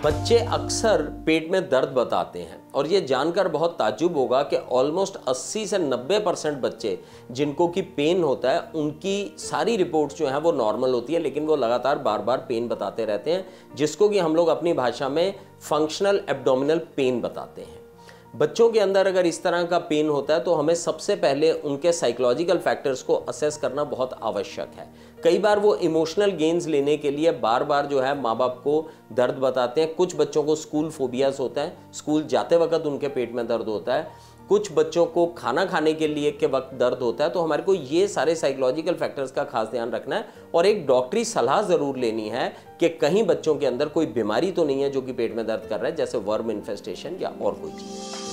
बच्चे अक्सर पेट में दर्द बताते हैं और ये जानकर बहुत ताज्जुब होगा कि ऑलमोस्ट 80 से 90% बच्चे जिनको कि पेन होता है उनकी सारी रिपोर्ट्स जो हैं वो नॉर्मल होती है, लेकिन वो लगातार बार बार पेन बताते रहते हैं, जिसको कि हम लोग अपनी भाषा में फंक्शनल एब्डोमिनल पेन बताते हैं। बच्चों के अंदर अगर इस तरह का पेन होता है तो हमें सबसे पहले उनके साइकोलॉजिकल फैक्टर्स को असेस करना बहुत आवश्यक है। कई बार वो इमोशनल गेन्स लेने के लिए बार बार जो है माँ बाप को दर्द बताते हैं। कुछ बच्चों को स्कूल फोबियाज होता है, स्कूल जाते वक्त उनके पेट में दर्द होता है। कुछ बच्चों को खाना खाने के लिए के वक्त दर्द होता है। तो हमारे को ये सारे साइकोलॉजिकल फैक्टर्स का खास ध्यान रखना है और एक डॉक्टरी सलाह ज़रूर लेनी है कि कहीं बच्चों के अंदर कोई बीमारी तो नहीं है जो कि पेट में दर्द कर रहा है, जैसे वर्म इन्फेस्टेशन या और कोई चीज़।